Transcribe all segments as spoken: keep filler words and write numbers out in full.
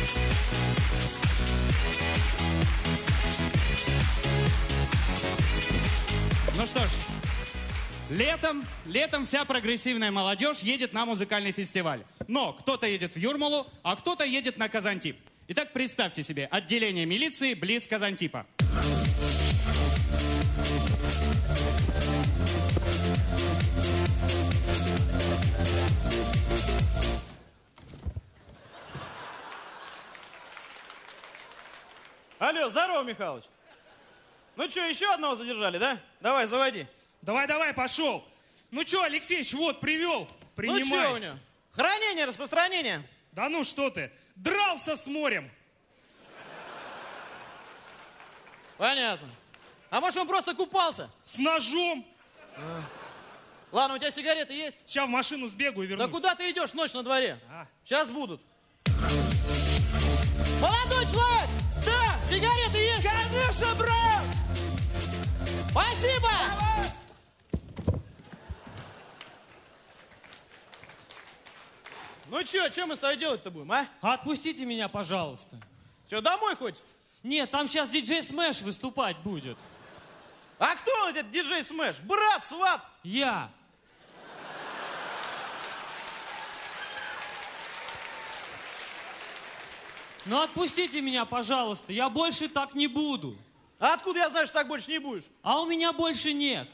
Ну что ж, летом, летом вся прогрессивная молодежь едет на музыкальный фестиваль. Но кто-то едет в Юрмалу, а кто-то едет на Казантип. Итак, представьте себе, отделение милиции близ Казантипа. Алло, здорово, Михалыч. Ну что, еще одного задержали, да? Давай, заводи. Давай, давай, пошел. Ну что, Алексеич, вот, привел. Принимай. Ну что у него? Хранение, распространение. Да ну что ты, дрался с морем. Понятно. А может, он просто купался? С ножом. А. Ладно, у тебя сигареты есть? Сейчас в машину сбегаю и вернусь. Да куда ты идешь, ночь на дворе? А. Сейчас будут. Молодой человек! Да! Сигареты есть? Конечно, брат! Спасибо! Давай. Ну чё, что мы с тобой делать-то будем, а? Отпустите меня, пожалуйста. Что, домой хочется? Нет, там сейчас диджей Смэш выступать будет. А кто этот диджей Смэш? Брат, сват? Я. Ну отпустите меня, пожалуйста, я больше так не буду. А откуда я знаю, что так больше не будешь? А у меня больше нет.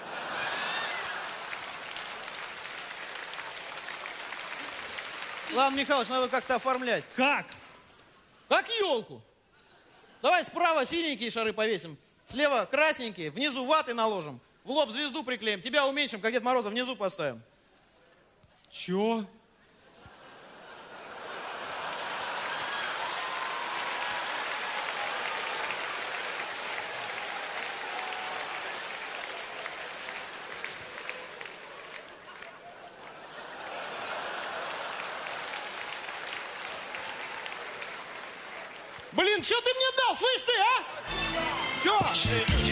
Ладно, Михалыч, надо как-то оформлять. Как? Как елку. Давай справа синенькие шары повесим, слева красненькие, внизу ваты наложим, в лоб звезду приклеим, тебя уменьшим, как Дед Мороза, внизу поставим. Чё? Блин, что ты мне дал, слышь ты, а? Чё?